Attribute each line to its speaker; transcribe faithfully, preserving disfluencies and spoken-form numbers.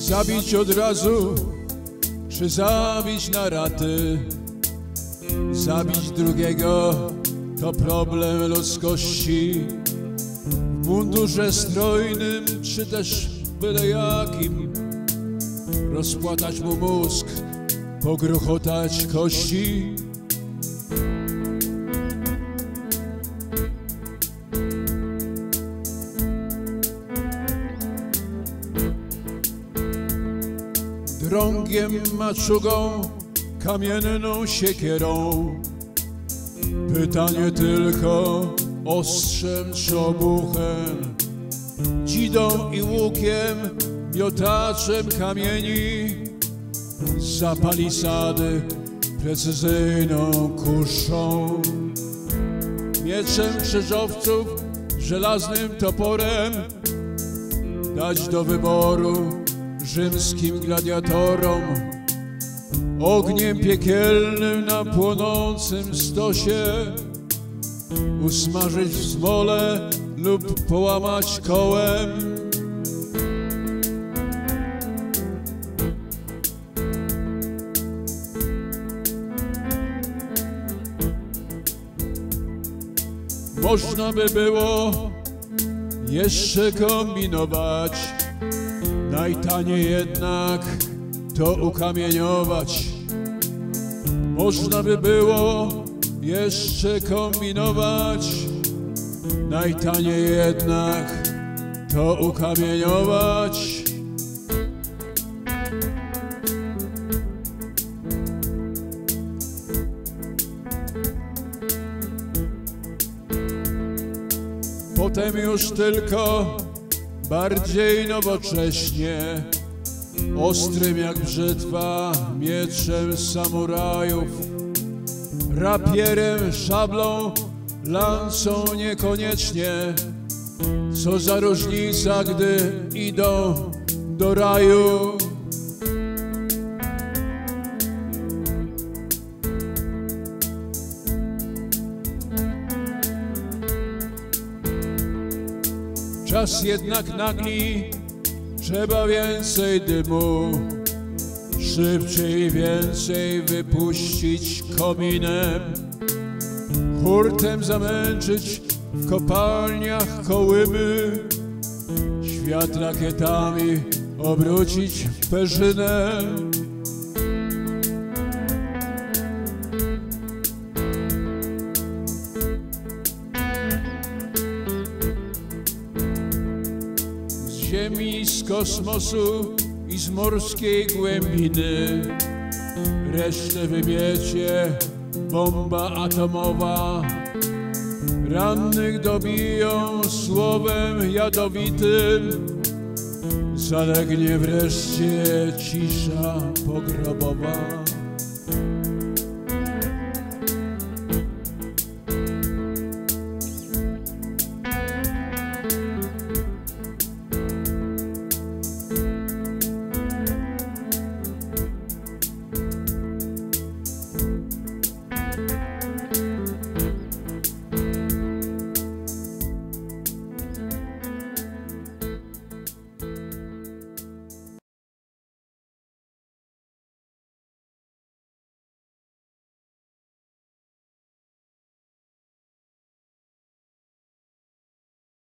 Speaker 1: Zabić od razu, czy zabić na raty? Zabić drugiego to problem ludzkości. W mundurze strojnym, czy też byle jakim, rozpłatać mu mózg, pogruchotać kości. Drągiem, maczugą, kamienną siekierą. Pytanie tylko, ostrzem czy obuchem, dzidą i łukiem, miotaczem kamieni. Za palisady precyzyjną kuszą, mieczem krzyżowców, żelaznym toporem. Dać do wyboru rzymskim gladiatorom, ogniem piekielnym na płonącym stosie, usmażyć w smole lub połamać kołem. Można by było jeszcze kombinować, najtaniej jednak to ukamieniować. Można by było jeszcze kombinować, najtaniej jednak to ukamieniować. Potem już tylko bardziej nowocześnie, ostrym jak brzytwa mieczem samurajów, rapierem, szablą, lancą niekoniecznie. Co za różnica, gdy idą do raju. Czas jednak nagli, trzeba więcej dymu, szybciej więcej wypuścić kominem, hurtem zamęczyć w kopalniach kołymy, świat rakietami obrócić w perzynę. Z ziemi, z kosmosu i z morskiej głębiny resztę wymiecie bomba atomowa. Rannych dobiją słowem jadowitym, zalegnie wreszcie cisza pogrobowa.